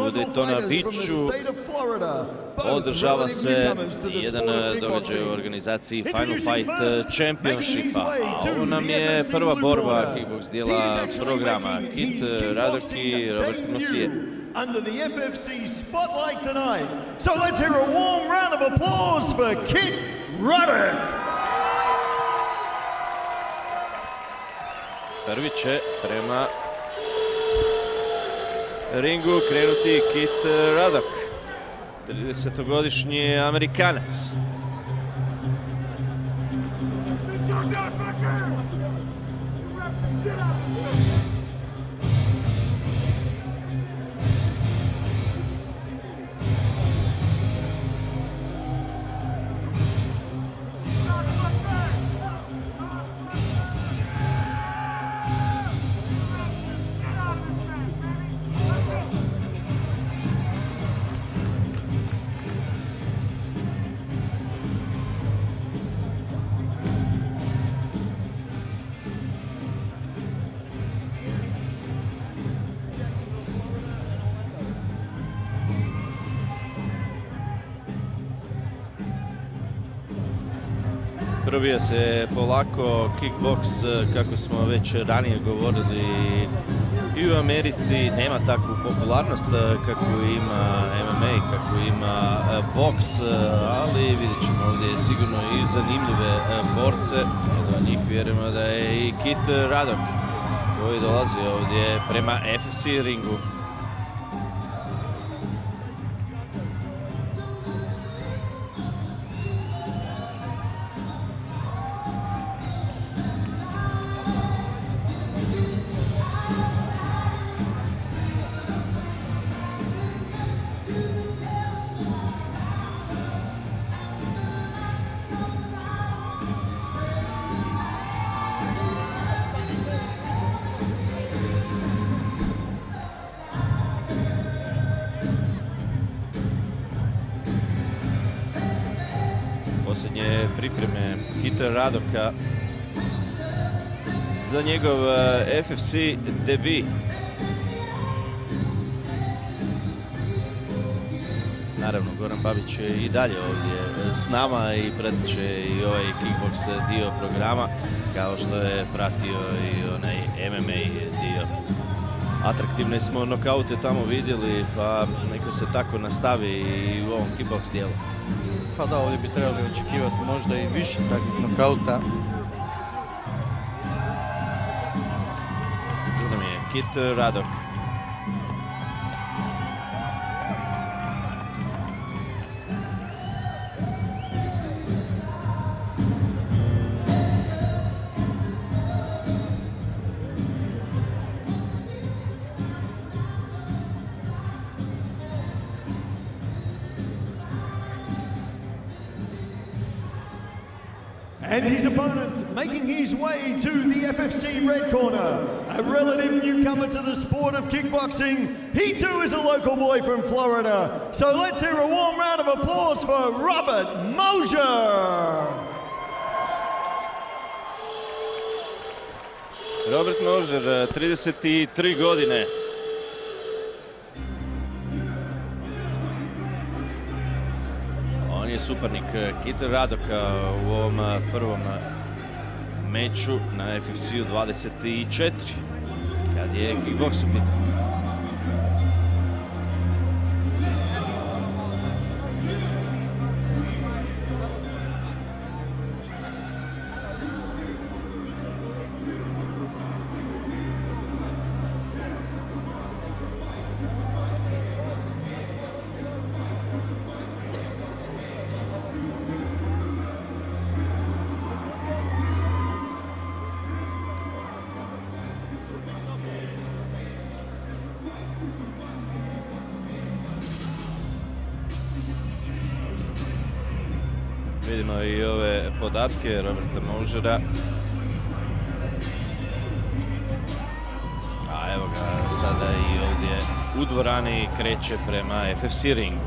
u Daytona Beachu održava se jedan događaj u organizaciji Final Fight Championshipa, a ovo nam je prva borba kickbox dijela programa. Kit Ruddock i Robert Mosier. Under the FFC spotlight tonight. So let's hear a warm round of applause for Kit Ruddock. Prvi će prema ringu krenuti Kit Ruddock, 30-godišnji Amerikanac. Probija se polako kickbox, kako smo već ranije govorili, i u Americi nema takvu popularnost kakvu ima MMA, kakvu ima boks, ali vidjet ćemo ovdje sigurno i zanimljive borce. Jedan od njih vjerujemo da je i Kit Ruddock koji dolazi ovdje prema FFC ringu. Posljednje pripreme Kita Ruddocka za njegov FFC debut. Naravno, Goran Babić je i dalje ovdje s nama i pratit će i ovaj kickbox dio programa, kao što je pratio i onaj MMA dio. Atraktivne smo nokaute tamo vidjeli, pa neka se tako nastavi i u ovom kickbox dijelu. Pa da, ovdje bi trebali očekivati možda i više takvih nokauta. Tu nam je Kit Ruddock. And his opponent, making his way to the FFC red corner, a relative newcomer to the sport of kickboxing. He too is a local boy from Florida. So let's hear a warm round of applause for Robert Mosier. Robert Mosier, 33 godine. On je suparnik Kita Ruddocka u ovom prvom meču na FFC-u 24, kad je kickbox u pitanju. Vidimo i ove podatke Roberta Mosiera. A evo ga sada i ovdje u dvorani kreće prema FFC ringu.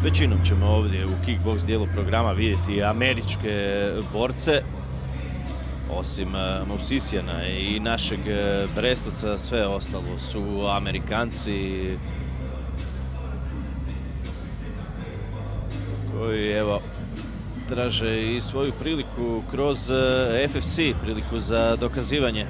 Većinom ćemo ovdje u kickbox dijelu programa vidjeti američke borce, osim Mosijana i našeg Brestovca, sve ostalo su Amerikanci koji, evo, traže i svoju priliku kroz FFC, priliku za dokazivanje.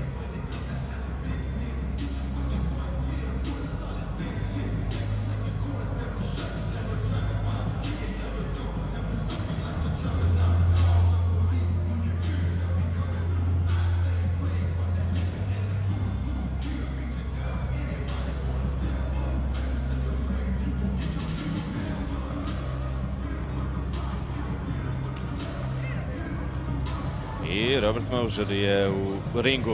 I Robert Mosier je u ringu.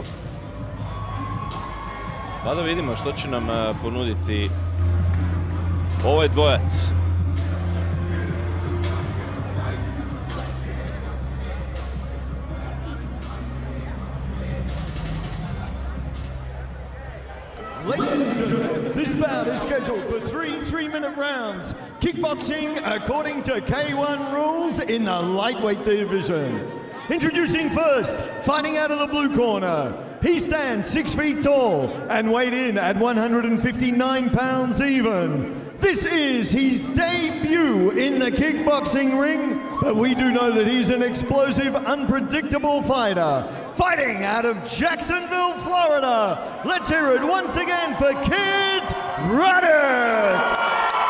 Pa da vidimo što će nam ponuditi ovaj dvojac. This bout is scheduled for 3 3-minute rounds. Kickboxing according to K1 rules in the lightweight division. Introducing first, fighting out of the blue corner. He stands 6 feet tall and weighed in at 159 pounds even. This is his debut in the kickboxing ring, but we do know that he's an explosive, unpredictable fighter. Fighting out of Jacksonville, Florida. Let's hear it once again for Kid Ruddock.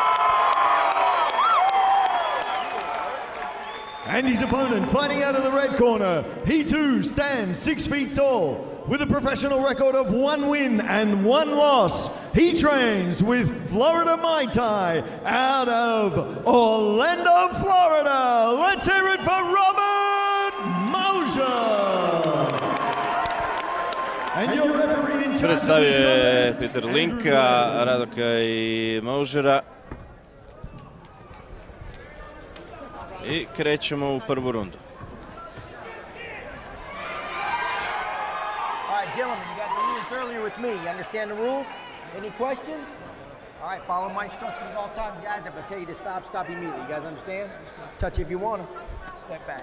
And his opponent fighting out of the red corner. He too stands 6 feet tall with a professional record of 1 win and 1 loss. He trains with Floridamuaythai out of Orlando, Florida. Let's hear it for Robert Mosier. And your referee in charge of this contest, Peter Linka, Ruddocka i Mosiera. I krećemo u prvu rundu. All right, gentlemen, you got the rules earlier with me. You understand the rules? Any questions? All right, follow my instructions at all times, guys. If I tell you to stop, stop immediately. You guys understand? Touch if you want to. Step back.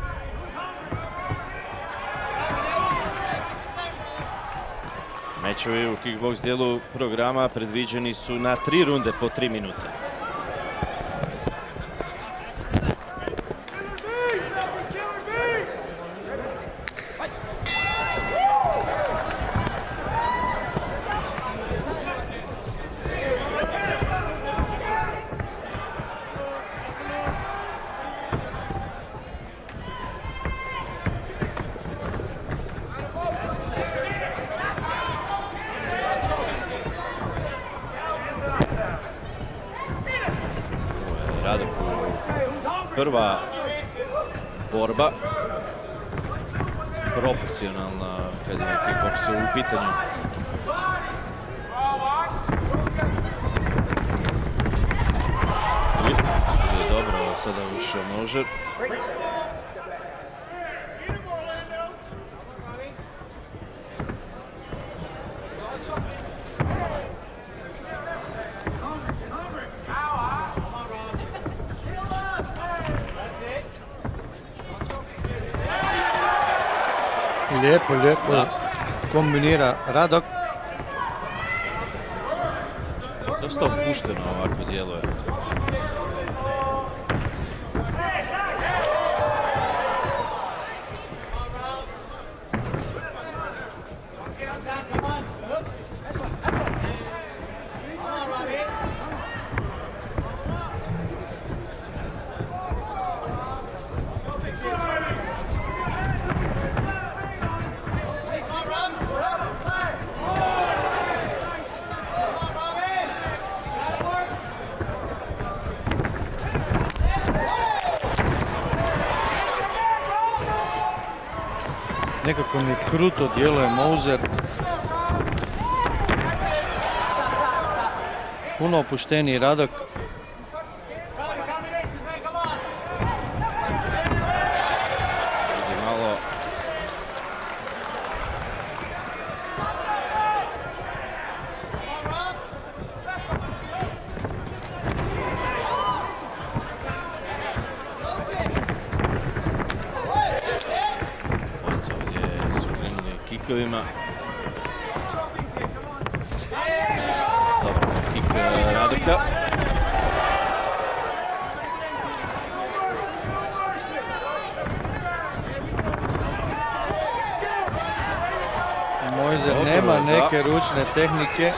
Mečevi u kickbox dijelu programa predviđeni su na 3 runde po 3 minute. Prva borba, profesionalna kad je kickboks u pitanju. Je dobro, sada ušao Mosier. Lijepo kombinira Ruddock. Dosta opušteno ovako djeluje. Nekako mi kruto djeluje Mosier. Puno opušteniji Ruddock. kikovima. Dobar kik Ruddocka. Mosier nema neke ručne tehnike.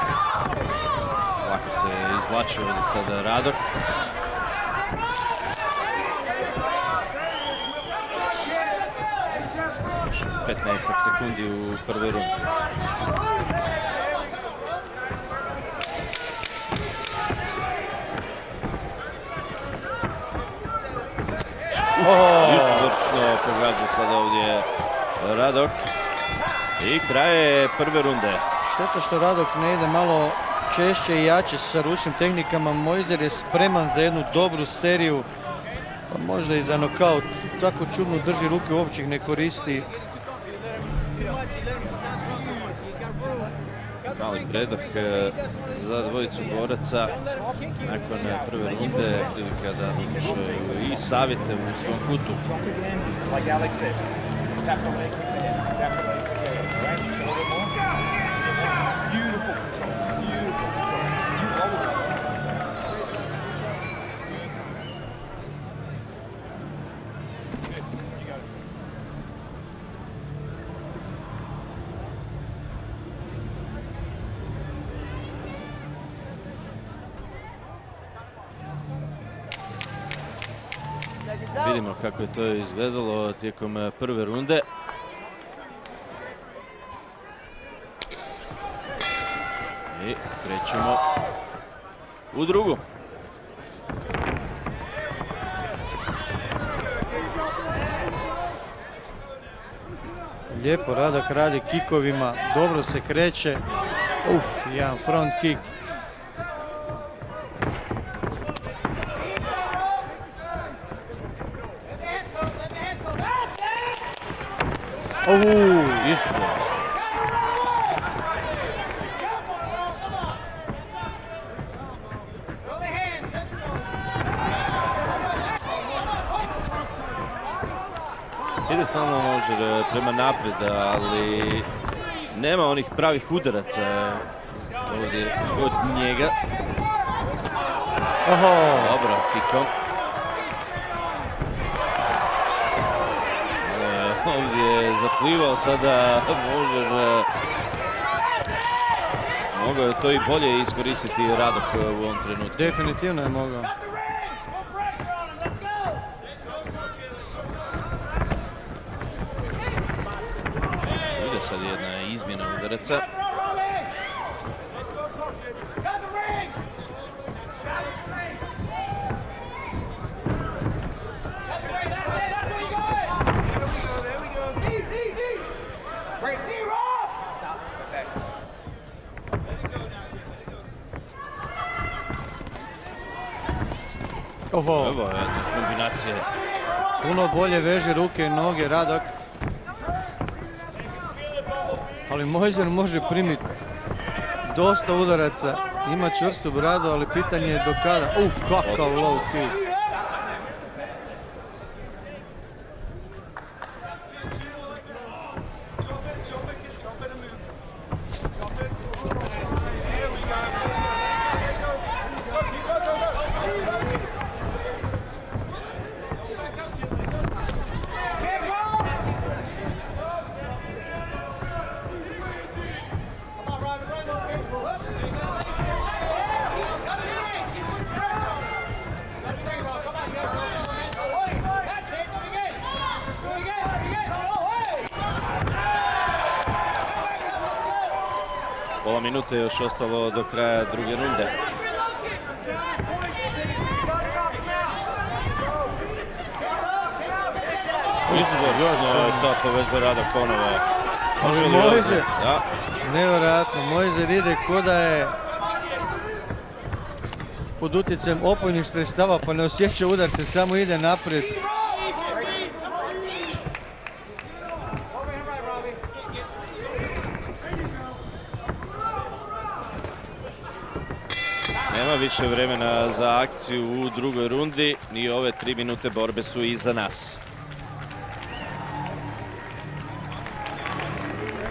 Lako se izvlači ovdje sada Ruddock. Još 15 sekundi u prvoj rundi. Izvršno pogađa sada ovdje Ruddock. I kraje prve runde. Šteta što Ruddock ne ide malo češće i jače sa ručnim tehnikama. Mosier je spreman za jednu dobru seriju, pa možda i za nokaut. Tako čudno drži ruke, uopće ih ne koristi. Mali predah za dvojicu boraca nakon prve runde, prilika da slušaju i savjete u svom kutu. Vidimo kako je to izgledalo tijekom prve runde. I krećemo u drugu. Lijepo Ruddock radi kikovima, dobro se kreće. Jedan front kick. Išlo. Ide stalno Mosier prema naprijed, ali nema onih pravih udaraca ovdje od njega. Dobro, kikom. Ovdje je zaplivao sada Mosier. Mogao je to i bolje iskoristiti Ruddock u ovom trenutku. Definitivno je mogao. Ide sad jedna izmjena udaraca. Evo jedna kombinacija. Puno bolje veže ruke i noge Ruddock. Ali Mosier može primiti dosta udaraca. Ima čvrstu bradu, ali pitanje je do kada. Kakav low kick. Pola minute je još ostalo do kraja druge runde. Izvršno sad povezao Ruddock ponovo. Mosier, nevjerojatno, Mosier ide ko da je pod utjecajem opojnih sredstava pa ne osjeća udarce, samo ide naprijed. Nema više vremena za akciju u drugoj rundi i ove 3 minute borbe su iza nas.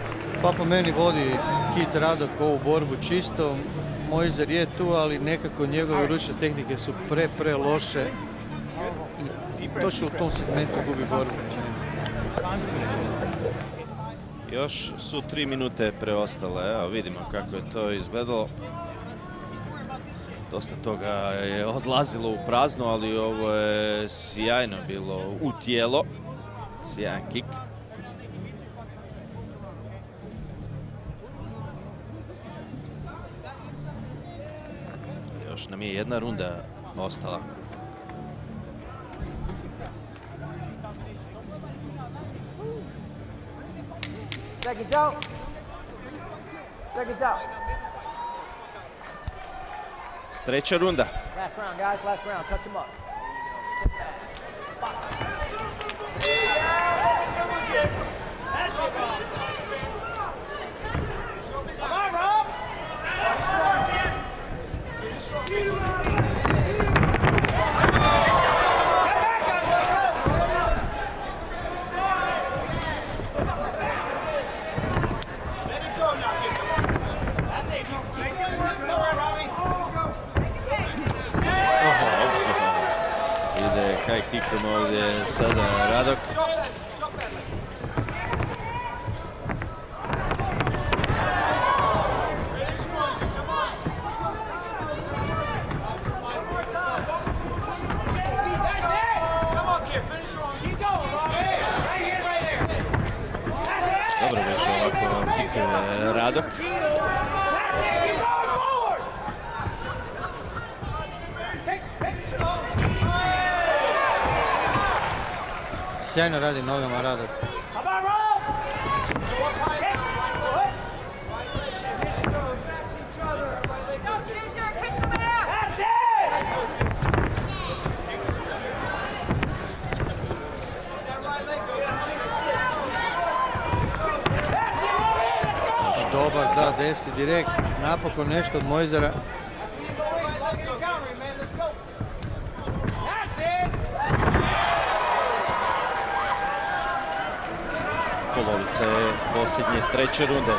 Pa po meni vodi Kit Ruddock ovu borbu čisto. Mosier je tu, ali nekako njegove ručne tehnike su pre loše. I točno u tom segmentu gubi borbu. Još su 3 minute preostale, evo vidimo kako je to izgledalo. Dosta toga je odlazilo u prazno, ali ovo je sjajno bilo u tijelo. Sjajan kick. Još nam je jedna runda ostala. Seconds out. Seconds out. Treća runda. Last round, guys. Last round. Touch him up. Come on, Rob. Ide high kickom ovdje sada Ruddock. Dobro više ovako kick Ruddock. Sjajno radi nogama Ruddock. Dobar, da, desni direkt, napokon nešto od Mosiera. Polovica je posljednje treće runde.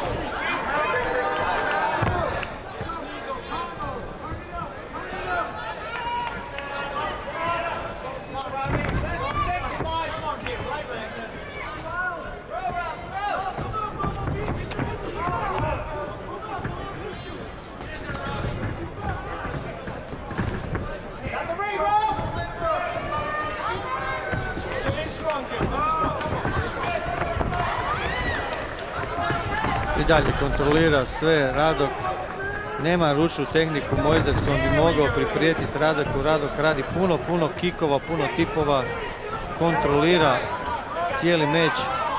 I dalje kontrolira sve Ruddock. Nema ručnu tehniku Mosier s kojom bi mogao priprijetiti Ruddocku. Ruddock radi puno kikova, puno tipova. Kontrolira cijeli meč.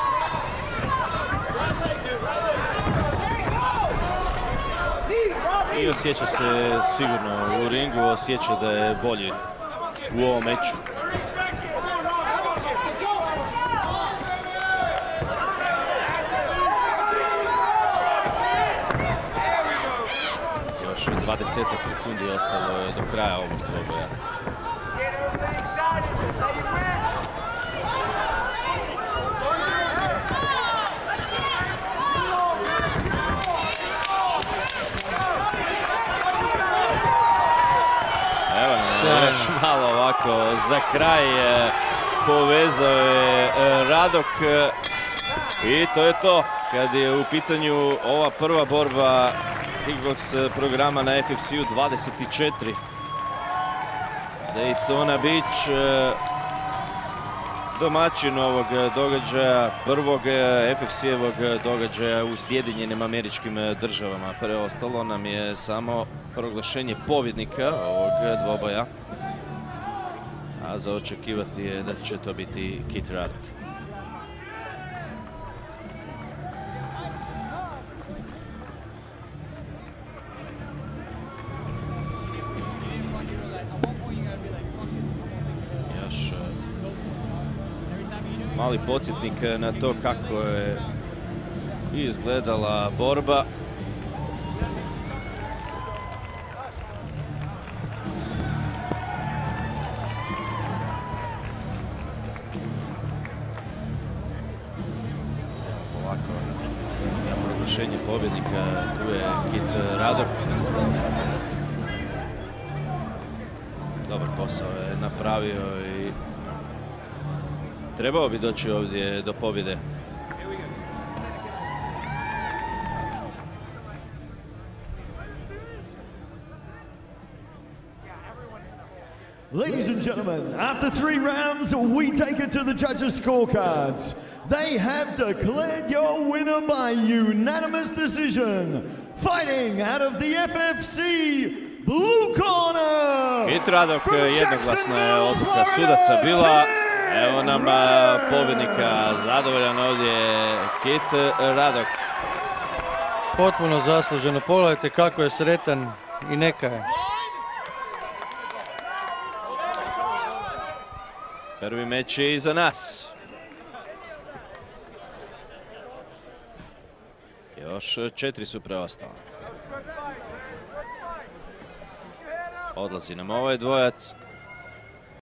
I osjeća se sigurno u ringu, osjeća da je bolji u ovom meču. Još 20 sekundi ostalo je do kraja ovog dvoboja. Evo nam još malo ovako za kraj povezao je Ruddock i to je to kad je u pitanju ova prva borba kickbox programa na FFC-u 24. Daytona Beach, domaćin ovog događaja, prvog FFC-evog događaja u Sjedinjenim Američkim Državama. Preostalo nam je samo proglašenje pobjednika ovog dvoboja, a za očekivati je da će to biti Kit Ruddock. Još mali podsjetnik na to kako je izgledala borba. proglašenje pobjednika. Tu je Kit Ruddock. Dobar posao je napravio i trebao bi doći ovdje do pobjede. Ladies and gentlemen, after 3 rounds, we take it to the judges' scorecards. They have declared your winner by unanimous decision, fighting out of the FFC blue corner. Kit Ruddock, jednoglasna je odluka sudaca bila. Evo nam pobjednika, zadovoljan ovdje Kit Ruddock. Potpuno zasluženo, pogledajte kako je sretan i neka je. Prvi meč je iza nas. Još 4 su preostala. Odlazi nam ovaj dvojac.